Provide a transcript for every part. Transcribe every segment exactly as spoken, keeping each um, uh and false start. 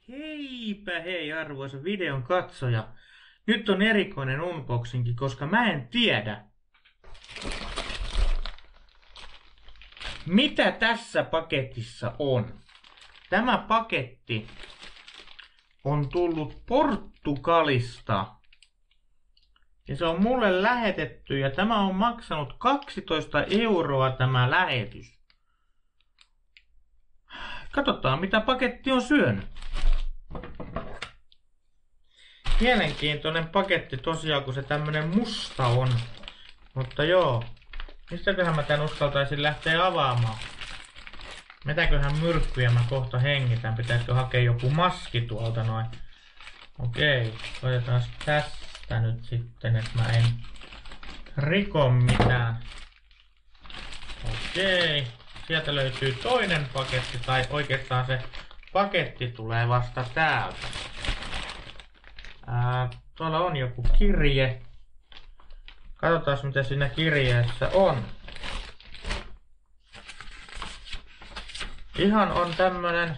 Heipä hei arvoisa videon katsoja. Nyt on erikoinen unboxingi, koska mä en tiedä, mitä tässä paketissa on. Tämä paketti on tullut Portugalista. Ja se on mulle lähetetty ja tämä on maksanut kaksitoista euroa tämä lähetys. Katsotaan mitä paketti on syönyt. Mielenkiintoinen paketti tosiaan, kun se tämmönen musta on. Mutta joo, mistäköhän mä tän uskaltaisin lähteä avaamaan? Mitäköhän myrkkyjä mä kohta hengitän? Pitäisikö hakea joku maski tuolta noin? Okei, koitetaan tästä nyt sitten, että mä en riko mitään. Okei, sieltä löytyy toinen paketti, tai oikeastaan se paketti tulee vasta täältä. Ää, tuolla on joku kirje. Katsotaan mitä siinä kirjeessä on. Ihan on tämmönen...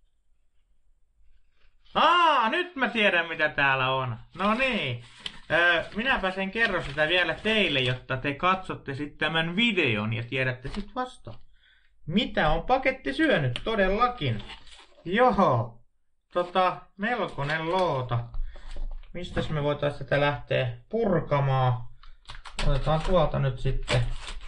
Aa, nyt mä tiedän mitä täällä on. No niin. Öö, minäpä sen kerron sitä vielä teille, jotta te katsotte sitten tämän videon ja tiedätte sit vasta. Mitä on paketti syönyt todellakin? Joo. Tota, melkoinen loota. Mistäs me voitais tätä lähteä purkamaan? Otetaan tuolta nyt sitten.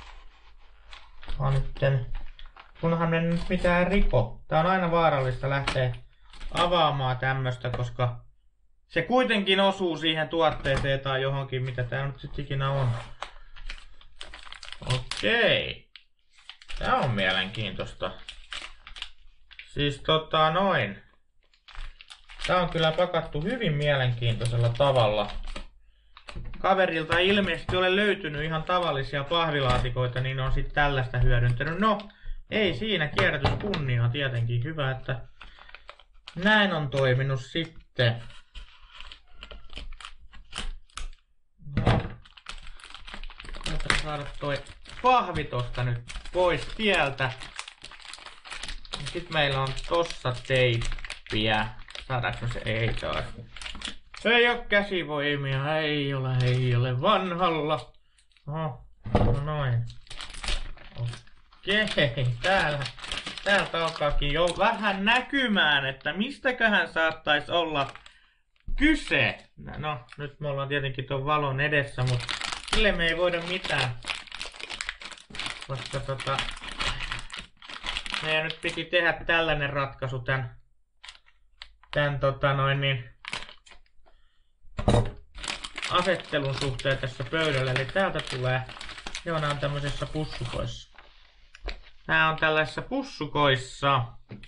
Nytten. Kunhan en nyt mitään riko. Tää on aina vaarallista lähteä avaamaan tämmöstä, koska se kuitenkin osuu siihen tuotteeseen tai johonkin, mitä tää nyt sitten ikinä on. Okei. Tää on mielenkiintoista. Siis tota noin. Tää on kyllä pakattu hyvin mielenkiintoisella tavalla. Kaverilta ei ilmeisesti ole löytynyt ihan tavallisia pahvilaatikoita, niin on sitten tällaista hyödyntänyt. No, ei siinä, kierrätys kunniaa tietenkin. Hyvä, että näin on toiminut sitten. No, saada toi pahvi tosta nyt pois tieltä. Sitten meillä on tossa teippiä. Saadaanko se? Ei taas. Ei oo käsivoimia, ei ole, ei ole vanhalla. Oho, no noin. Okei, täällä, täältä alkaakin jo vähän näkymään, että mistäköhän saattaisi olla kyse. No, nyt me ollaan tietenkin ton valon edessä, mutta sille me ei voida mitään. Koska tota... meidän nyt piti tehdä tällainen ratkaisu tän... tän tota noin niin... asettelun suhteen tässä pöydällä, eli täältä tulee, joo nää on tämmöisessä pussukoissa. Nää on tällaisissa pussukoissa.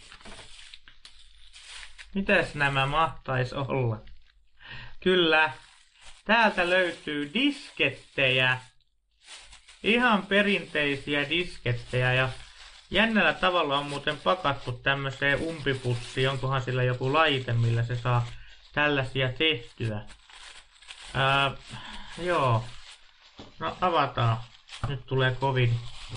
Mitäs nämä mahtais olla? Kyllä, täältä löytyy diskettejä. Ihan perinteisiä diskettejä ja jännällä tavalla on muuten pakattu tämmöiseen umpipussiin. Onkohan sillä joku laite, millä se saa tällaisia tehtyä? Ää, joo. No avataan. Nyt tulee covid.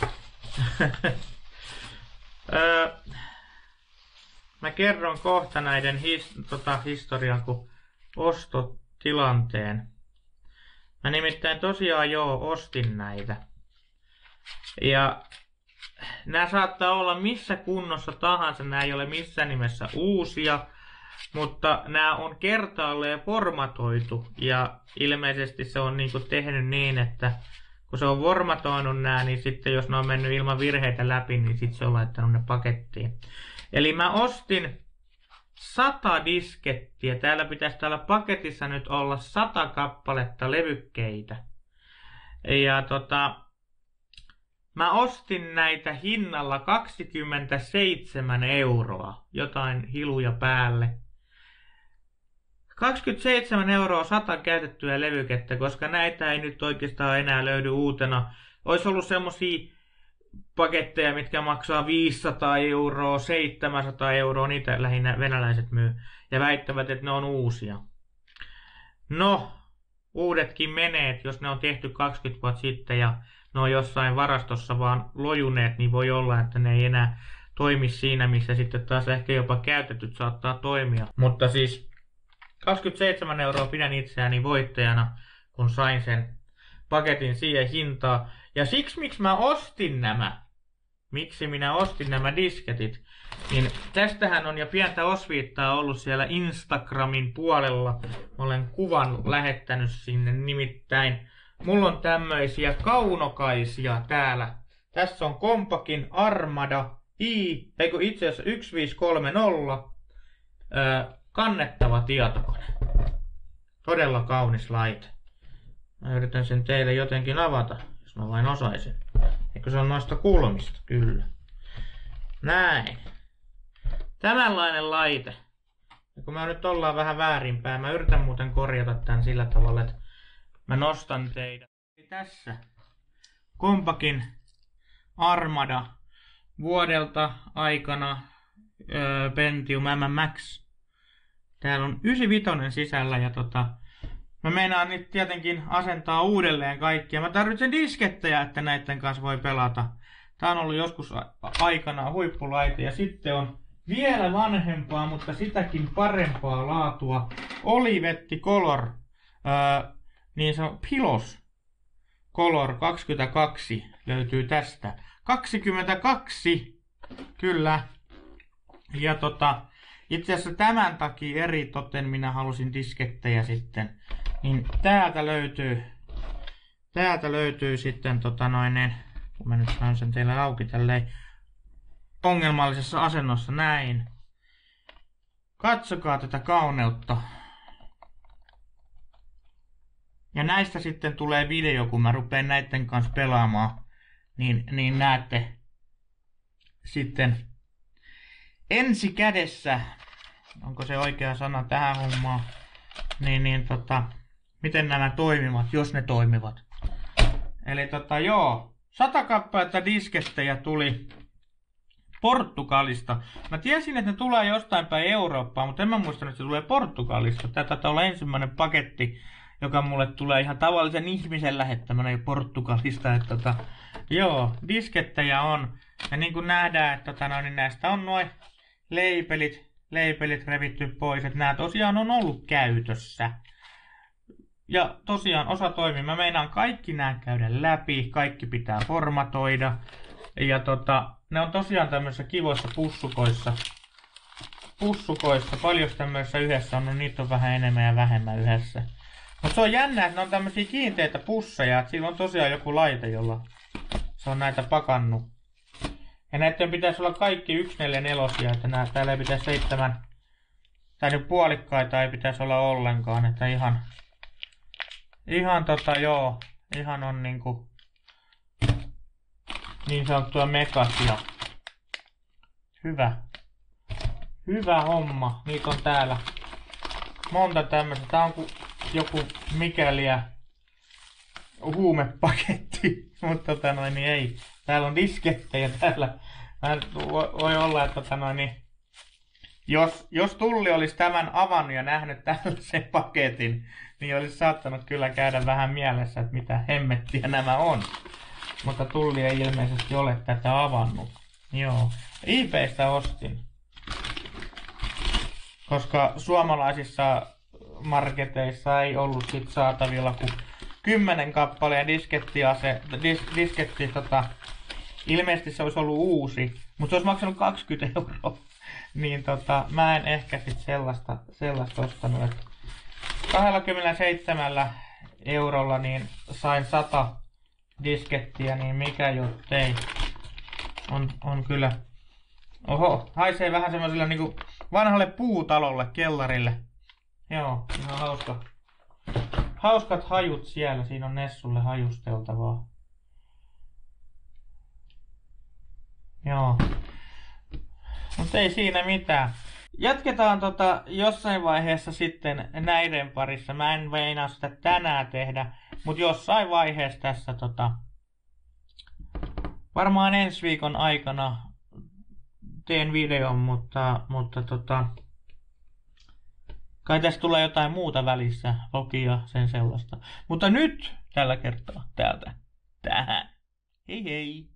Ää, mä kerron kohta näiden his, tota, historian kuin ostotilanteen. Mä nimittäin tosiaan joo ostin näitä. Ja nämä saattaa olla missä kunnossa tahansa. Nämä ei ole missään nimessä uusia. Mutta nämä on kertaalleen formatoitu ja ilmeisesti se on niinku tehnyt niin, että kun se on formatoinut nämä, niin sitten jos ne on mennyt ilman virheitä läpi, niin sitten se on laittanut ne pakettiin. Eli mä ostin sata diskettiä. Täällä pitäisi täällä paketissa nyt olla sata kappaletta levykkeitä. Ja tota, mä ostin näitä hinnalla kaksikymmentäseitsemän euroa. Jotain hiluja päälle. kaksikymmentäseitsemän euroa sata käytettyä levykettä, koska näitä ei nyt oikeastaan enää löydy uutena. Olisi ollut semmosia paketteja, mitkä maksaa viisisataa euroa, seitsemänsataa euroa, niitä lähinnä venäläiset myy. Ja väittävät, että ne on uusia. No, uudetkin menee, jos ne on tehty kaksikymmentä vuotta sitten ja ne on jossain varastossa vaan lojuneet, niin voi olla, että ne ei enää toimi siinä, missä sitten taas ehkä jopa käytetyt saattaa toimia. Mutta siis kaksikymmentäseitsemän euroa pidän itseäni voittajana, kun sain sen paketin siihen hintaan. Ja siksi miksi mä ostin nämä, miksi minä ostin nämä disketit, niin tästähän on jo pientä osviittaa ollut siellä Instagramin puolella. Mä olen kuvan lähettänyt sinne, nimittäin mulla on tämmöisiä kaunokaisia täällä. Tässä on Compakin Armada I, eikö itse asiassa yksi viisi kolme nolla, öö, kannettava tietokone. Todella kaunis laite. Mä yritän sen teille jotenkin avata, jos mä vain osaisin. Eikö se on noista kulmista? Kyllä. Näin. Tämänlainen laite. Ja kun mä nyt ollaan vähän väärinpäin, mä yritän muuten korjata tän sillä tavalla, että mä nostan teidät. Tässä Compakin Armada vuodelta aikana öö, Pentium M M Max. Täällä on yhdeksänkymmentäviisi sisällä ja tota, mä meinaan nyt tietenkin asentaa uudelleen kaikkia. Mä tarvitsen diskettejä, että näiden kanssa voi pelata. Tää on ollut joskus aikanaan huippulaite ja sitten on vielä vanhempaa, mutta sitäkin parempaa laatua. Olivetti Color, öö, niin se on Pilos Color kaksikymmentäkaksi löytyy tästä. kaksikymmentäkaksi, kyllä. Ja tota, itse asiassa tämän takia eri toten minä halusin diskettejä sitten. Niin täältä löytyy, täältä löytyy sitten tota noin, kun mä nyt saan sen teille auki tälleen ongelmallisessa asennossa näin. Katsokaa tätä kauneutta. Ja näistä sitten tulee video, kun mä rupean näiden kanssa pelaamaan. Niin, niin näette sitten ensi kädessä, onko se oikea sana tähän hommaan, niin, niin tota, miten nämä toimivat, jos ne toimivat. Eli tota joo, sata kappaletta diskettejä tuli Portugalista. Mä tiesin, että ne tulee jostain päin Eurooppaa, mutta en mä muistanut, että se tulee Portugalista. Tää taitaa olla ensimmäinen paketti, joka mulle tulee ihan tavallisen ihmisen lähettämänä jo Portugalista. Että tota, joo, diskettejä on. Ja niin kuin nähdään, että tota, no, niin näistä on noin leipelit, leipelit revitty pois. Että nämä tosiaan on ollut käytössä. Ja tosiaan osa toimii. Mä meinaan kaikki nämä käydä läpi. Kaikki pitää formatoida. Ja tota, ne on tosiaan tämmöisissä kivoissa pussukoissa. Pussukoissa. Paljon tämmöisissä yhdessä on, no niitä on vähän enemmän ja vähemmän yhdessä. Mutta se on jännä, että ne on tämmöisiä kiinteitä pusseja. Että sillä on tosiaan joku laite, jolla se on näitä pakannut. Ja näiden pitäisi olla kaikki yksi neljä neljä, että nää, täällä ei pitäisi seitsemän, tai nyt puolikkaita ei pitäisi olla ollenkaan, että ihan, ihan tota joo, ihan on niinku, niin sanottua mekasia. Hyvä. Hyvä homma, niitä on täällä monta tämmöistä, tää on joku mikäliä huumepaketti, mutta tota noin niin ei. Täällä on diskettejä täällä. Voi olla, että tota noin, niin, jos, jos Tulli olisi tämän avannut ja nähnyt tällaisen paketin, niin olisi saattanut kyllä käydä vähän mielessä, että mitä hemmettiä nämä on. Mutta Tulli ei ilmeisesti ole tätä avannut. Joo. eBaystä ostin. Koska suomalaisissa marketeissa ei ollut sit saatavilla kuin kymmenen kappaleen diskettiase, dis, disketti, tota, ilmeisesti se olisi ollut uusi, mutta se olisi maksanut kaksikymmentä euroa. Niin tota, mä en ehkä sit sellaista, sellaista ostanut, että kaksikymmentäseitsemän eurolla niin sain sata diskettiä, niin mikä jottei. On, on kyllä, oho, haisee vähän semmoiselle niinku vanhalle puutalolle, kellarille. Joo, ihan hauska. Hauskat hajut siellä, siinä on Nessulle hajusteltavaa. Joo. Mutta ei siinä mitään. Jatketaan tota jossain vaiheessa sitten näiden parissa. Mä en meinaa sitä tänään tehdä, mutta jossain vaiheessa tässä tota, varmaan ensi viikon aikana teen videon, mutta, mutta tota, kai tässä tulee jotain muuta välissä, vlogia, sen sellaista. Mutta nyt tällä kertaa täältä tähän. Hei hei!